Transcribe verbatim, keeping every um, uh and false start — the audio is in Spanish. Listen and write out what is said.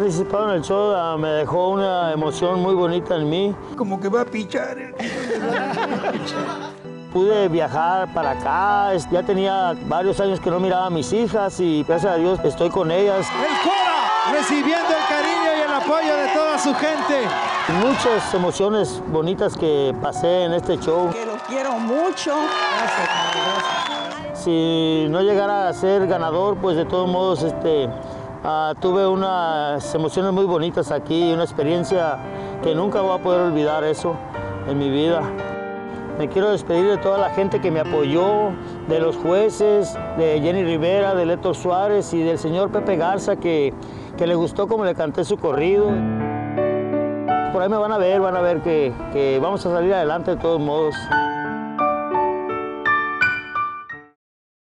participado en el show uh, me dejó una emoción muy bonita en mí. Como que va a pichar. Pude viajar para acá, ya tenía varios años que no miraba a mis hijas y gracias a Dios estoy con ellas. El Cora recibiendo el cariño y el apoyo de toda su gente. Muchas emociones bonitas que pasé en este show. Que los quiero mucho. Gracias, gracias. Si no llegara a ser ganador, pues de todos modos este, uh, tuve unas emociones muy bonitas aquí, una experiencia que nunca voy a poder olvidar eso en mi vida. Me quiero despedir de toda la gente que me apoyó, de los jueces, de Jenny Rivera, de Héctor Suárez y del señor Pepe Garza, que, que le gustó como le canté su corrido. Por ahí me van a ver, van a ver que, que vamos a salir adelante de todos modos.